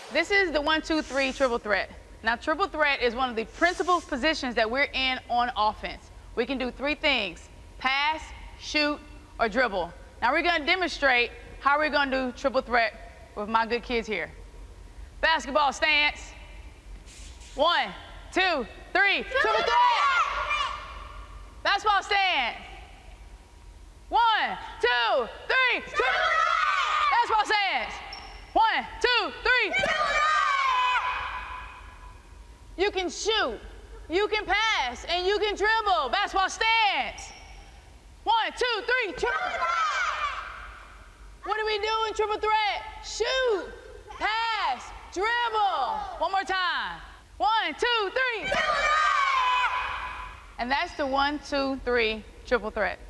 This is the 1-2-3 triple threat. Now, triple threat is one of the principal positions that we're in on offense. We can do three things: pass, shoot, or dribble. Now, we're going to demonstrate how we're going to do triple threat with my good kids here. Basketball stance. 1, 2, 3, triple threat. Basketball stance. 1, 2, 3, triple threat. Basketball stance. 1, 2, 3. You can shoot, you can pass, and you can dribble. Basketball stance. 1, 2, 3, triple threat. What do we do in triple threat? Shoot, pass, dribble. One more time. 1, 2, 3. Triple threat. And that's the 1, 2, 3 triple threat.